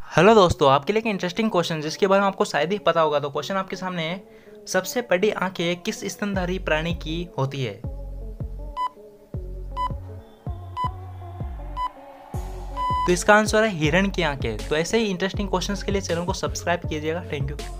Hello दोस्तों, आपके लिए एक इंटरेस्टिंग क्वेश्चन जिसके बारे में आपको शायद ही पता होगा। तो क्वेश्चन आपके सामने है, सबसे बड़ी आंखें किस स्तनधारी प्राणी की होती है? तो इसका आंसर है हिरण की आंखें। तो ऐसे ही इंटरेस्टिंग क्वेश्चंस के लिए चैनल को सब्सक्राइब कीजिएगा। Thank you.